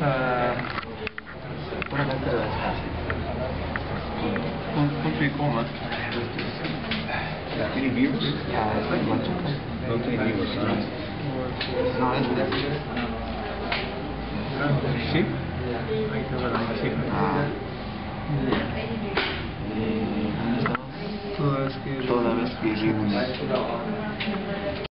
Puramente de descanso. ¿Cuánto y coma? ¿Any viewers? No tiene viewers, ¿no? No, es de... ¿Sí? Ahí está la cifra. Ah. ¿Dónde estamos? Toda vez que Toda vez que vivimos.